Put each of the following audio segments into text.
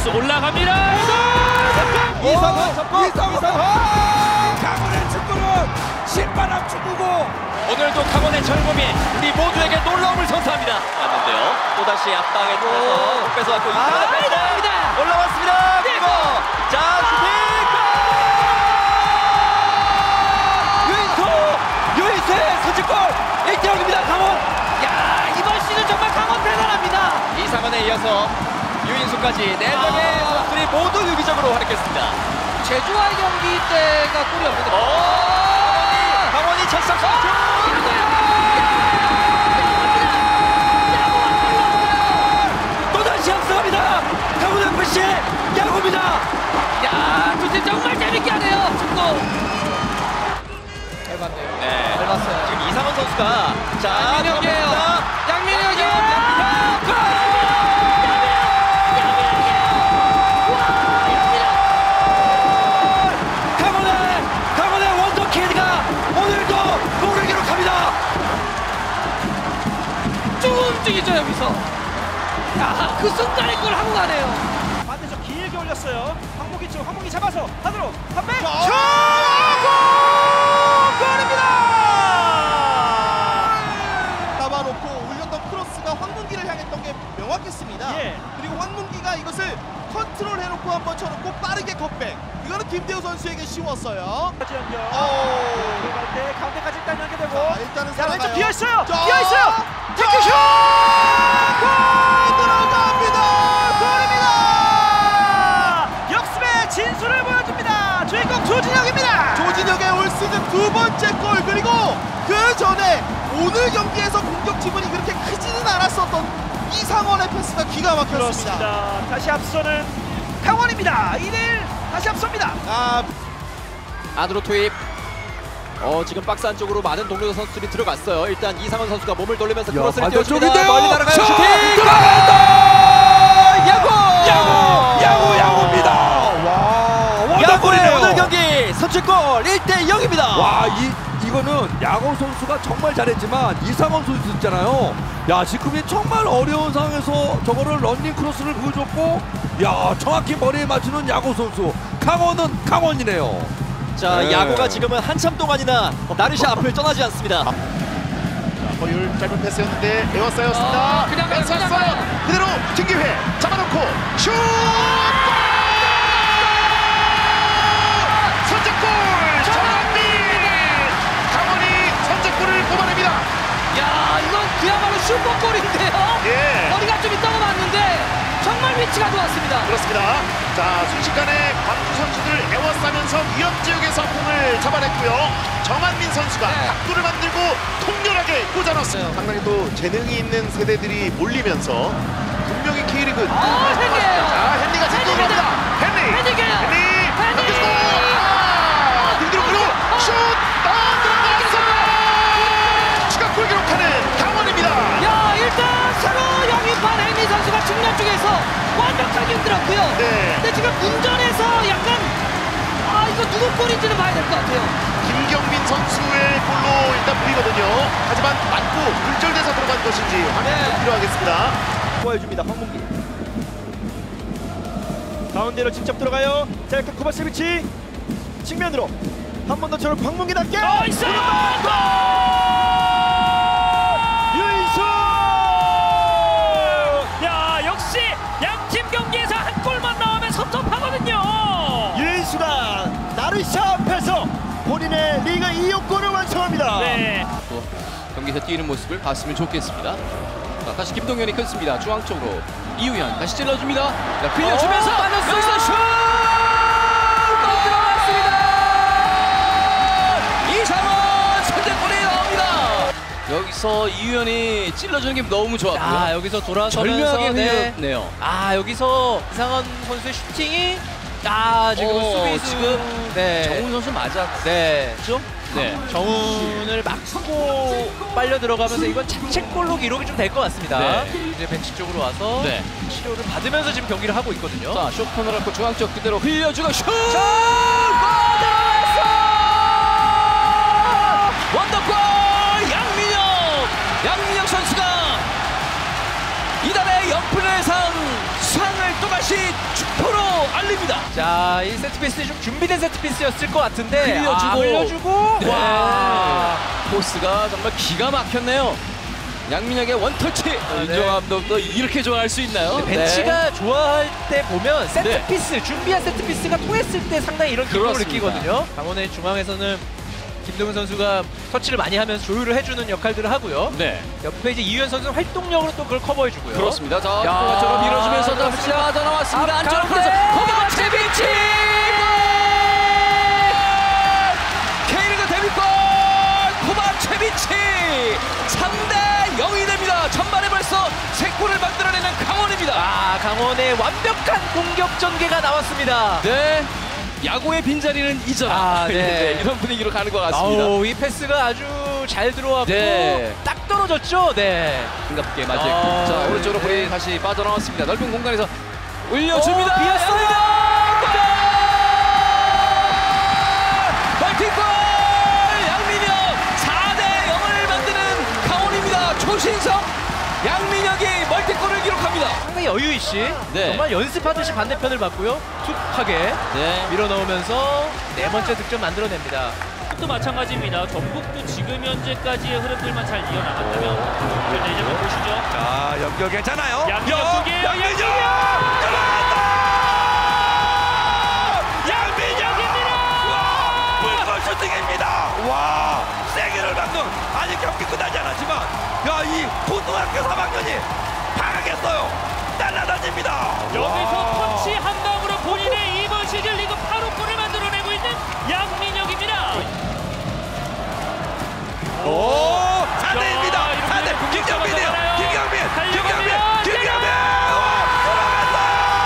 크로스 올라갑니다. 이상원 잡고 강원의 축구는 신바람 축구고 오늘도 강원의 젊음이 우리 모두에게 놀라움을 선사합니다. 왔는데요. 또다시 앞방에 들어서 뺏어왔고 이상원의 패스 올라왔습니다. 그리고 자 슈팅! 유인수의 선취골 1대0입니다. 강원. 야, 이번 시즌 정말 강원 대단합니다. 이상원에 이어서 유인수까지 4명의 선수들이 모두 유기적으로 활약했습니다. 제주와의 경기 때가 골이 없는데. 강원이 첫상 선수. 또다시 앞서갑니다. 강원 FC 야구입니다. 야, 두 팀 정말 재밌게 하네요. 축구. 잘 봤네요. 네. 잘 봤어요. 지금 이상원 선수가 자 양민혁이에요. 양민혁이에요. 강원의 원더키드가 오늘도 골을 기록합니다. 쭉 움직이죠 여기서. 야, 그 순간에 골 하고 가네요. 반대쪽 길게 올렸어요. 황목이 쪽 황목이 잡아서 하드로 한백 슛! 골입니다. 잡아놓고 올렸던 크로스가 황문기를 향했던 게 명확했습니다. 예. 그리고 황문기가 이것을 컨트롤해놓고 한번 쳐놓고 빠르게 컷백. 이거는 김대우 선수에게 쉬웠어요. 연결. 오. 갈 때 가운데까지 일단 연결되고. 자, 일단은 야, 왼쪽 살아가요. 비어 있어요. 자. 비어 있어요. 태클 슛! 골! 들어갑니다. 골입니다. 역습의 진수를 보여줍니다. 주인공 조진혁입니다. 조진혁의 올 시즌 두 번째 골, 그리고 그 전에 오늘 경기에서 공격 지분이 그렇게 크지는 않았었던 이상원의 패스가 기가 막혔습니다. 그렇습니다. 다시 앞서는 강원입니다. 1일 다시 앞섭니다. 안으로 투입. 지금 박스 안쪽으로 많은 동료 선수들이 들어갔어요. 일단 이상원 선수가 몸을 돌리면서 크로스를 띄워줍니다. 반대쪽인데요. 멀리 날아가요. 자, 슈팅! 들어간다. 야구입니다. 와, 야구의 원더골이네요. 오늘 경기 선취골 1대0입니다. 와, 이거는 야구 선수가 정말 잘했지만 이상원 선수 있잖아요. 야, 지금이 정말 어려운 상황에서 저거를 런닝 크로스를 보여줬고, 야, 정확히 머리에 맞추는 야구 선수. 강원은 강원이네요. 자, 네. 야구가 지금은 한참 동안이나 나르샤 앞을 떠나지 않습니다. 허율 짧은 패스였는데 에워싸였습니다. 그냥 가요, 그냥 뺏었어요. 가요. 그대로 김기회 잡아놓고 슛! 선제골! 정한민! 강원이 선제골을 뽑아냅니다. 야, 이건 그야말로 슈퍼골인데요. 예. 거리가 좀 있다고 봤는데 정말 위치가 좋았습니다. 그렇습니다. 자, 순식간에 광주 선수들 에워싸면서 위험 지역에서 공을 잡아냈고요. 정한민 선수가 네. 각도를 만들고 통렬하게 꽂아넣었어요. 상당히 또 재능이 있는 세대들이 몰리면서 분명히 K리그 헨리예요. 자, 헨리가 지금 헨리입니다. 들어갑니다. 헨리! 헨리게요. 헨리! 헨리! 넘겨주고! 등뒤로 그리고 슛! 들어갔습니다! 추가골 기록하는 강원입니다. 야, 일단 새로 영입한 헨리 선수가 측면 쪽에서 완벽하게 흔들었고요. 네. 근데 지금 운전해서 약간 이거 누구 골인지는 봐야 될 것 같아요. 김경민 선수의 골로 일단 보이거든요. 하지만 맞고 굴절돼서 들어간 것인지 확인이 좀 필요하겠습니다. 보여줍니다. 황문기. 가운데로 직접 들어가요. 자, 일단 쿠바세비치 측면으로 한 번 더 저를 황문기답게. 있어요. 유인수. 야, 역시 양팀 경기에서 한 골만 나오면 섭섭하거든요. 유인수가 나르샤 앞에서 본인의 리그 2호 골을 완성합니다. 네. 경기에서 뛰는 모습을 봤으면 좋겠습니다. 자, 다시 김동현이 끊습니다. 중앙 쪽으로 이우현 다시 찔러줍니다. 자, 빌려주면서 여기서 슛! 골 들어갔습니다. 이상원 선제골이 나옵니다. 여기서 이우현이 찔러주는 게 너무 좋았고요. 여기서 돌아서면서 절묘하게 네. 흘렸네요. 여기서 이상원 선수의 슈팅이 지금 수비수 지금 네. 정훈 선수 맞았죠? 네. 네. 정훈을 막고 빨려 들어가면서 이건 자책골로 기록이 좀 될 것 같습니다. 네. 이제 벤치 쪽으로 와서 네. 치료를 받으면서 지금 경기를 하고 있거든요. 자, 쇼코너 갖고 중앙 쪽 그대로 흘려주고 슛! 원더골! 양민혁 선수가 이달의 연프레상 상을 또다시 축하! 올립니다. 자, 이 세트피스 좀 준비된 세트피스였을 것 같은데 흘려주고. 흘려주고 네. 와. 코스가 정말 기가 막혔네요. 양민혁의 원터치. 윤정 감독도 이렇게 좋아할 수 있나요? 벤치가 좋아할 때 보면 세트피스, 준비한 세트피스가 통했을 때 상당히 이런 기분을 그렇습니다. 느끼거든요. 강원의 중앙에서는 김동현 선수가 터치를 많이 하면서 조율을 해주는 역할들을 하고요. 네. 옆에 이제 이유현 선수는 활동력으로 또 그걸 커버해주고요. 그렇습니다. 자, 야, 뒷공간처럼 밀어주면서 그렇습니다. 다시 빠져나왔습니다. 앞 안쪽으로 가운데. 끌어서 코바체비치! K리그 데뷔골! 코바체비치! 3대 0이 됩니다. 전반에 벌써 3골을 만들어내는 강원입니다. 아, 강원의 완벽한 공격 전개가 나왔습니다. 네. 야구의 빈자리는 잊어라. 아, 네. 이런 분위기로 가는 것 같습니다. 아우, 이 패스가 아주 잘 들어왔고 네. 딱 떨어졌죠. 네. 반갑게 맞이했고. 자, 오른쪽으로 볼이 다시 빠져나왔습니다. 넓은 공간에서 올려줍니다. 비었습니다. 멀티골! 양민혁 4대 0을 만드는 강원입니다. 조신성 양민혁이 멀티골을 기록합니다. 상당히 여유있이 네. 정말 연습하듯이 반대편을 봤고요. 툭하게 네. 밀어넣으면서 네 번째 득점 만들어냅니다. 또 마찬가지입니다. 전북도 지금 현재까지의 흐름들만 잘 이어나간다면 자, 이제 한번 보시죠. 자, 연결 괜찮아요. 양민혁 쪽이에요. 양민혁! 들어간다! 양민혁입니다! 와! 물건 슈팅입니다! 와! 세기를 막는 아직 경기 끝나지 않았지만 야, 이 고등학교 3학년이 방학했어요. 날아다닙니다. 여기서 터치 한 방으로 본인의 이번 시즌 리그 8호 골을 만들어내고 있는 양민혁입니다. 오! 야, 4대입니다. 이렇게 4대. 공격 김경민이에요. 잡아가나요? 김경민. 달려갑니다. 김경민. 들어간다.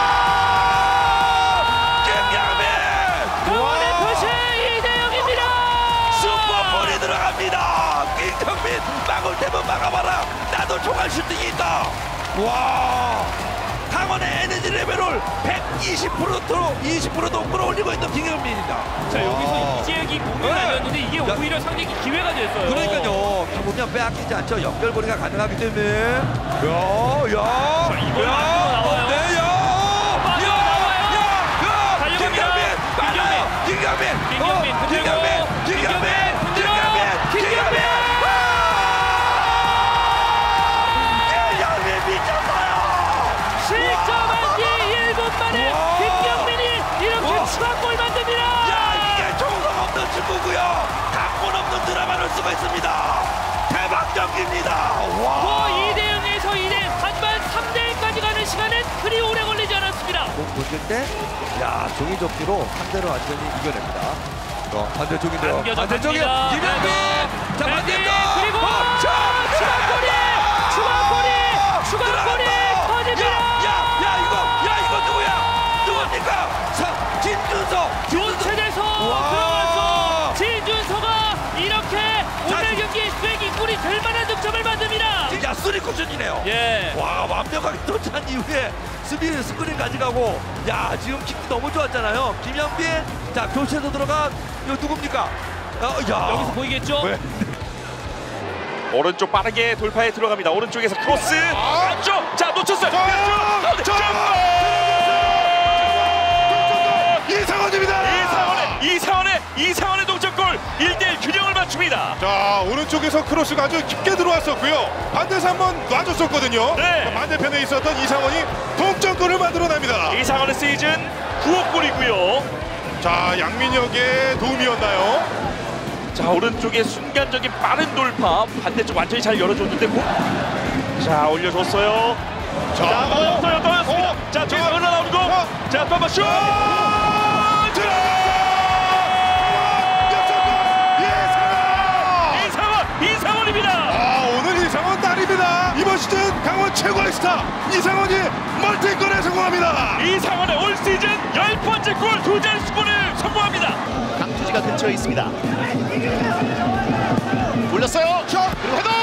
김경민. 강원의 와. 표시 2대 0입니다. 슈퍼볼이 들어갑니다. 김경민 막을 때면 막아봐라. 나도 총알 슈팅이 있다. 와. 강원의 에너지 레벨을 120%도 끌어올리고 있는 김경민입니다. 자, 여기서 이재혁이 공을 네. 날렸는데 이게 야. 오히려 상대에게 기회가 됐어요. 그러니까요. 보면 빼앗기지 않죠. 연결거리가 가능하기 때문에. 야. 자, 이걸 만들어 나와요. 네, 야. 빠져 나와요. 야. 달려갑니다. 김경민. 김경민 흔들고. 김경민. 실점한 뒤 1분 만에 와. 김경민이 이렇게 와. 추가골 만듭니다. 야, 이게 정성 없는 친구고요. 각본 없는 드라마를 쓰고 있습니다. 대박 경기입니다. 와. 2대 0에서 2대 하지만 3대 1까지 가는 시간은 그리 오래 걸리지 않았습니다. 공 던질 때, 야, 종이접기로 상대를 완전히 이겨냅니다. 반대쪽인데요. 안겨져 반대쪽이요. 갑니다. 김현빈. 자, 반대쪽. 그리고 추가골이 터집니다. 야, 이거 누구야? 누굽니까? 김준석. 교체돼서 와. 들어가서 진준서가 이렇게 오늘 경기에 수액이 꿀이 될 만한 득점을 만듭니다. 진짜 쓰리 쿠션이네요. 예. 와, 완벽하게 터치한 이후에 수비 스크린 가져가고, 야, 지금 킥도 너무 좋았잖아요. 김현빈. 자, 교체도 들어간 이거 누굽니까? 야. 여기서 보이겠죠? 왜? 오른쪽 빠르게 돌파에 들어갑니다. 오른쪽에서 크로스 안쪽. 자, 놓쳤어요. 이상원의 동점골. 1대1 균형을 맞춥니다. 자, 오른쪽에서 크로스가 아주 깊게 들어왔었고요. 반대에서 한번 놔줬었거든요. 네. 반대편에 있었던 이상원이 동점골을 만들어냅니다. 이상원의 시즌 9호 골이고요. 자, 양민혁의 도움이었나요? 자, 오른쪽에 순간적인 빠른 돌파. 반대쪽 완전히 잘 열어줬는데 공. 자, 올려줬어요. 자, 떨어졌습니다. 자, 뒤에서 흘러나오는 공. 자, 또 한번 슛. 이상원입니다. 아, 오늘 이상원 딸입니다. 이번 시즌 강원 최고의 스타 이상원이 멀티골에 성공합니다. 이상원의 올 시즌 10번째 골, 2자릿수 골을 성공합니다. 강투지가 근처에 있습니다. 올렸어요. 그리고 헤더!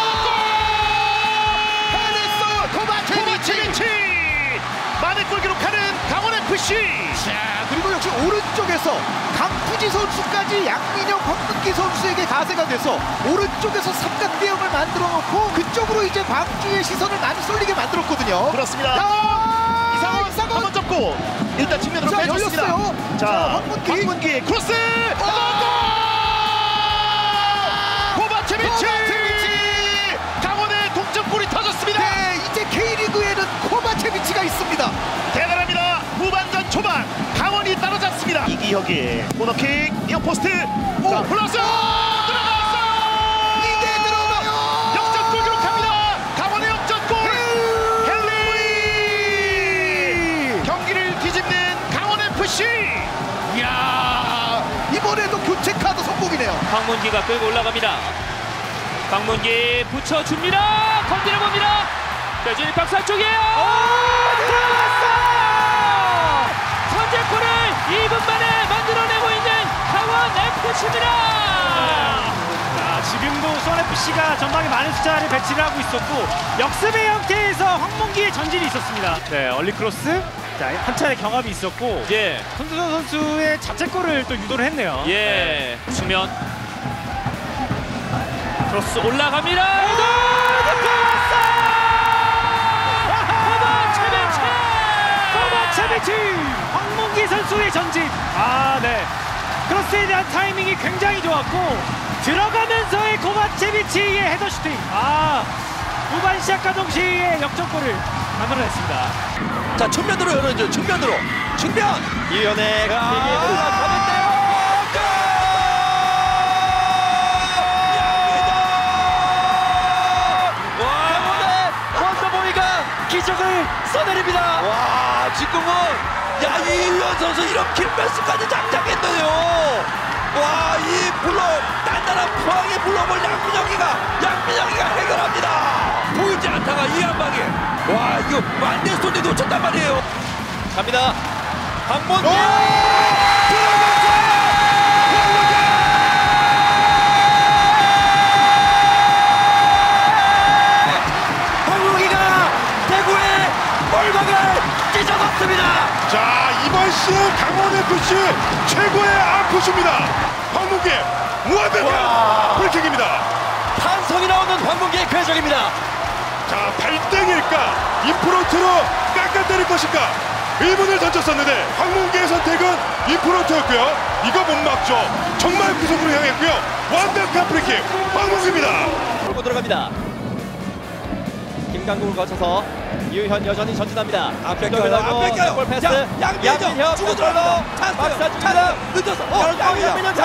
헤딩스 코바체비치! 만회골 기록하는 강원FC. 자, 그리고 역시 오른쪽에서 강푸지 선수까지 양민혁, 황금기 선수에게 가세가 돼서 오른쪽에서 삼각대형을 만들어 놓고 그쪽으로 이제 광주의 시선을 많이 쏠리게 만들었거든요. 그렇습니다. 이상원 한번 좀 잡고 일단 측면으로 자, 빼줬습니다. 열렸어요. 자, 황문기. 황문기 크로스. 코바체비치. 강원의 동점골이 터졌습니다. 네, 이제 K리그에는 코바체비치가 있습니다. 대단합니다. 후반전 초반 강원이 따라잡습니다. 이기혁의 코너킥 니어포스트. 자, 플러스 들어갔어요. 이게 들어가요. 역전골 기록합니다. 강원의 역전골. 헨리. 경기를 뒤집는 강원 FC. 이야, 이번에도 교체 카드 성공이네요. 황문기가 끌고 올라갑니다. 황문기 붙여줍니다. 건드려 봅니다. 배진이 박스 안쪽이에요. 들어갔어요. 선제골을 2분 만에 만들어내고 있는 강원 FC입니다. 자, 지금도 수원 FC가 전방에 많은 숫자를 배치를 하고 있었고 역습의 형태에서 황문기의 전진이 있었습니다. 네, 얼리 크로스. 자, 한 차례 경합이 있었고 예, 손두선 선수의 자책골을 또 유도를 했네요. 예, 수면 크로스 올라갑니다. 코바체비치! 황문기 선수의 전진. 아, 네. 크로스에 대한 타이밍이 굉장히 좋았고 들어가면서의 코바체비치의 헤더 슈팅. 아, 후반 시작과 동시에 역전골을 만들어냈습니다. 자, 측면으로 열어줘. 측면으로. 측면. 이현의 올라가는데요. 기적을 써내립니다. 와, 지금은 야, 이유현 선수 이런 킬패스까지 장착했네요. 와, 이 블록 단단한 포항의 블록을 양민혁이가 해결합니다. 보이지 않다가 이 한 방에 와, 이거 만대 손에 놓쳤단 말이에요. 갑니다. 황문기. 자, 이번 시즌 강원 FC 최고의 아쿠슈입니다. 황문기 완벽한 프리킥입니다. 탄성이 나오는 황문기의 궤적입니다. 자, 발등일까 인프론트로 깎아 때릴 것일까 의문을 던졌었는데 황문기의 선택은 인프론트였고요. 이거 못 막죠. 정말 구석으로 향했고요. 완벽한 프리킥 황문기입니다. 돌고 들어갑니다. 김강국을 거쳐서 이유현 여전히 전진합니다. 안 뺏겨요. 골 패스. 자, 양민혁 주고 들어가요. 박스 찬스. 중입니다. 늦었어. 양민혁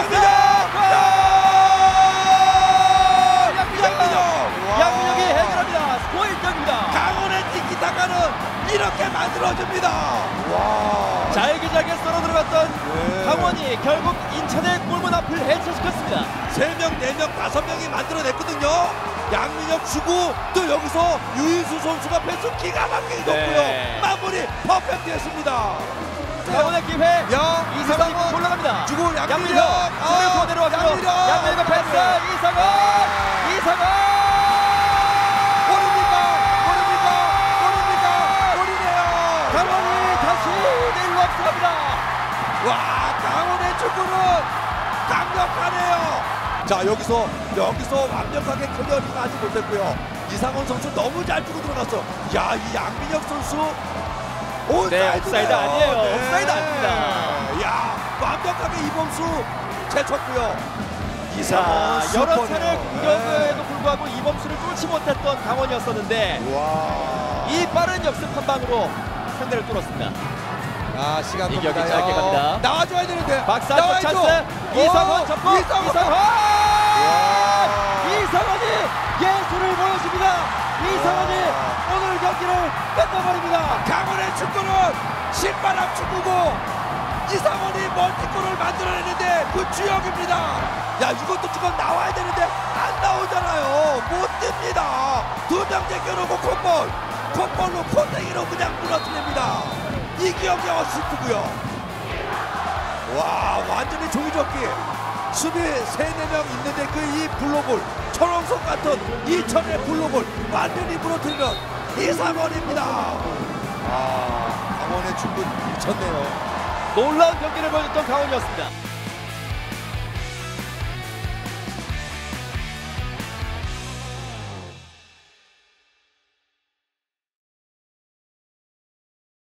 양민혁이 해결합니다. 스코어 1점입니다. 강원의 티키타카는 이렇게 만들어줍니다. 와. 자유기자에게 썰어 들어갔던 강원이 결국 인천의 골문 앞을 해체시켰습니다. 3명, 4명, 5명이 만들어냈거든요. 양민혁 주고 또 여기서 유인수 선수가 패스 기가 막히게 줬고요. 마무리 퍼펙트했습니다. 강원의 기회. 이상원이 올라갑니다. 주고 양민혁 손을 내려왔고요. 양민혁 패스. 이상원. 골이네요. 강원이 다시 내일로 앞서갑니다. 와, 강원의 축구는 강력하네요. 자, 여기서 완벽하게 클리어링 하지 못했고요. 이상원 선수 너무 잘 주고 들어갔어. 야, 이 양민혁 선수 옵사이드 아니에요. 네. 옵사이드 아닙니다. 야, 완벽하게 이범수 제쳤고요. 자, 여러 슈퍼네요. 차례 공격에도 불구하고 이범수를 뚫지 못했던 강원이었었는데 와. 이 빠른 역습 한 방으로 상대를 뚫었습니다. 아, 시간 이격이 겁니다. 짧게 갑니다. 나와줘야 되는데. 박스 안쪽 찬스. 이상원 접근. 이상원이 예술을 보여줍니다. 이상원이 오늘 경기를 끝내버립니다. 강원의 축구는 신바람 축구고 이상원이 멀티골을 만들어내는데 그 주역입니다. 야, 이것도 지금 나와야 되는데 안 나오잖아요. 못 뜹니다. 2명 제껴놓고 콧볼로 콧대기로 그냥 무너뜨립니다. 이기혁이 어시스트고요. 와, 완전히 종이접기. 수비 3-4명 있는데 그 이 블록을 철옹석 같은 이천의 블록을 완전히 무너뜨리는 이상원입니다. 아, 강원의 축구 미쳤네요. 놀라운 경기를 보여줬던 강원이었습니다.